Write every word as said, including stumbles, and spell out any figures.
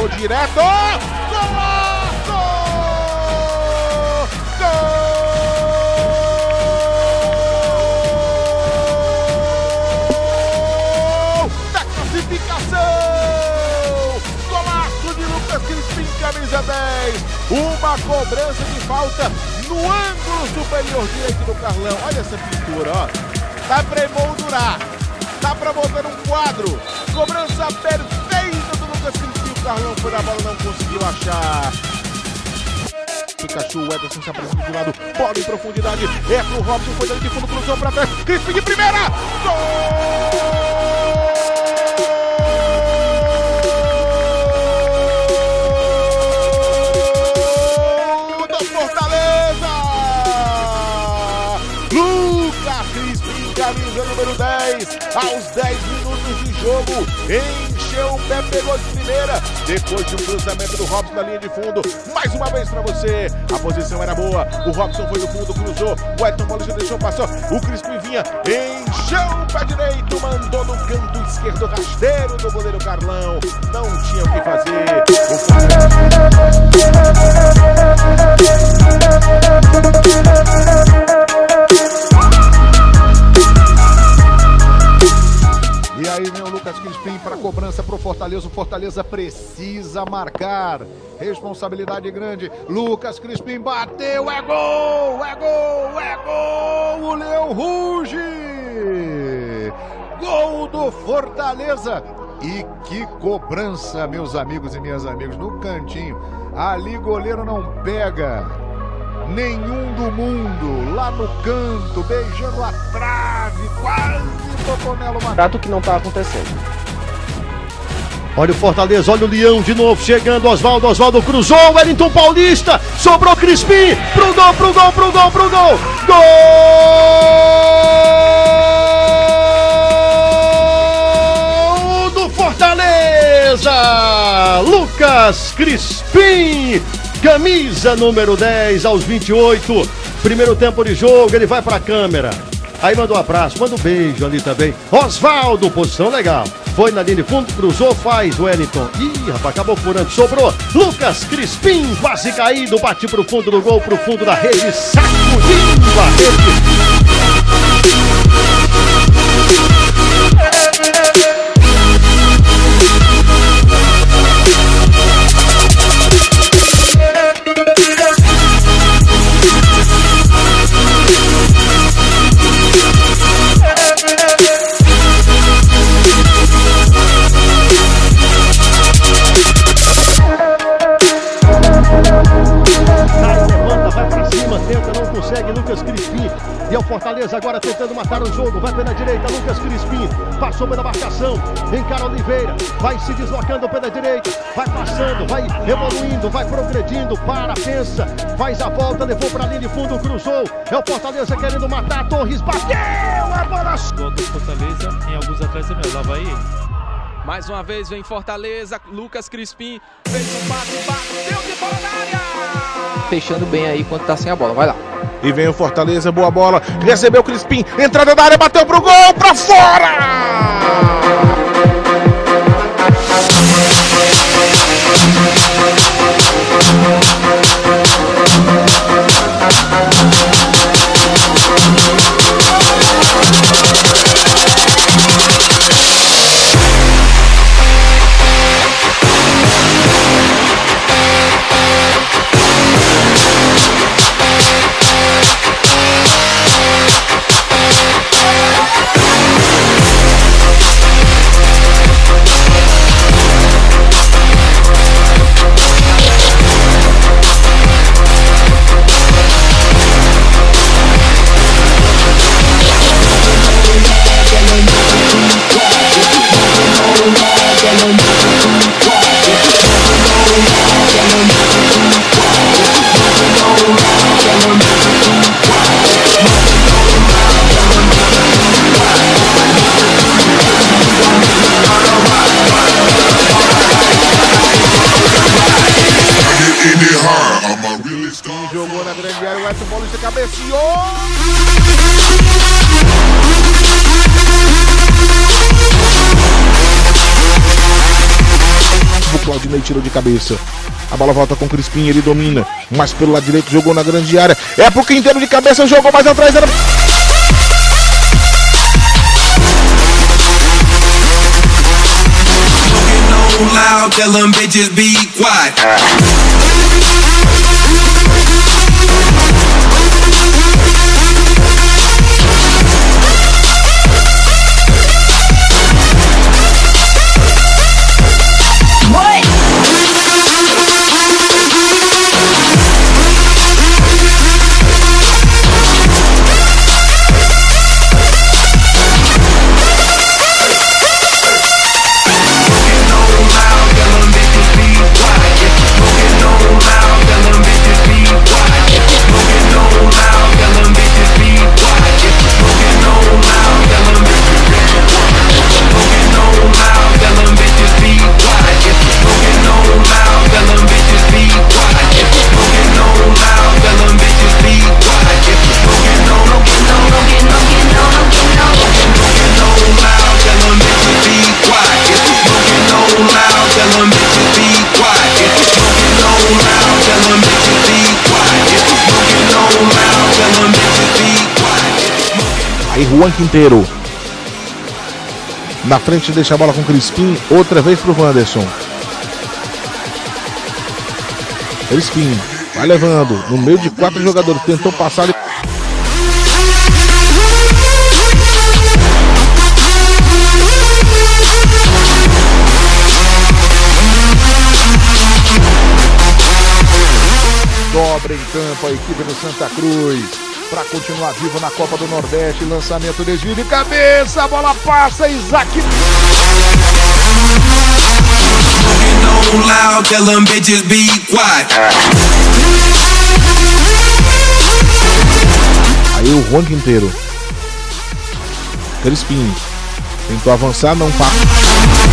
direto. Golaço! Gol da classificação! Golaço de Lucas Crispim, camisa dez. Uma cobrança de falta no ângulo superior direito do Carlão. Olha essa pintura, ó. Dá pra emoldurar. Dá pra botar um quadro. Cobrança perfeita do Lucas Crispim. O Carlão foi na bola, não conseguiu achar. Pikachu, o Ederson se apresenta de lado. Bola em profundidade. É pro Robson, foi dali de fundo, cruzou pra trás. Crispim de primeira. Gol! Camisa número dez, aos dez minutos de jogo, encheu o pé, pegou de primeira, depois de um cruzamento do Robson na linha de fundo, mais uma vez para você, a posição era boa, o Robson foi no fundo, cruzou, o Edson Paulista deixou passar, o Crispim vinha, encheu o pé direito, mandou no canto esquerdo, rasteiro do goleiro Carlão, não tinha o que fazer, E aí vem o Lucas Crispim para a cobrança para o Fortaleza. O Fortaleza precisa marcar. Responsabilidade grande. Lucas Crispim bateu. É gol! É gol! É gol! O Leão ruge! Gol do Fortaleza. E que cobrança, meus amigos e minhas amigas. No cantinho. Ali goleiro não pega. Nenhum do mundo. Lá no canto. Beijando a trave. Quase. Trato que não tá acontecendo. Olha o Fortaleza, olha o Leão de novo chegando. Oswaldo, Oswaldo cruzou. Wellington Paulista, sobrou Crispim. Pro gol, pro gol, pro gol, pro gol. Gol do Fortaleza. Lucas Crispim, camisa número dez aos vinte e oito. Primeiro tempo de jogo, ele vai pra câmera. Aí mandou um abraço, manda um beijo ali também. Oswaldo, posição legal. Foi na linha de fundo, cruzou, faz o Wellington. Ih, rapaz, acabou furando, sobrou. Lucas Crispim, quase caído, bate pro fundo do gol, pro fundo da rede, sacudindo a rede. Lucas Crispim, e é o Fortaleza agora tentando matar o jogo, vai pela direita, Lucas Crispim, passou pela marcação, encara Oliveira, vai se deslocando pela direita, vai passando, vai evoluindo, vai progredindo, para, pensa, faz a volta, levou para a linha de fundo, cruzou, é o Fortaleza querendo matar, Torres bateu, a bola... Gol do Fortaleza, tem alguns atletas meus, lá vai ele. Mais uma vez vem Fortaleza, Lucas Crispim, fez um passe, bateu de bola na área! Fechando bem aí quando tá sem a bola, vai lá. E vem o Fortaleza, boa bola, recebeu o Crispim, entrada da área, bateu pro gol, pra fora! Jogou na grande área, o Edson Paulista cabeceou. O Claudio Sidney tirou de cabeça. A bola volta com o Crispim, ele domina. Mas pelo lado direito jogou na grande área. É pro Quinteiro de cabeça, jogou mais atrás. Era... Loud, tell them bitches be quiet. Aí Juan Quinteiro na frente, deixa a bola com o Crispim. Outra vez pro Wanderson. Crispim vai levando no meio de quatro jogadores, tentou passar ali. Dobra em campo a equipe do Santa Cruz para continuar vivo na Copa do Nordeste. Lançamento, desvio de cabeça, a bola passa, Isaac. Aí o Juan Quinteiro. Crispim tentou avançar, não passa.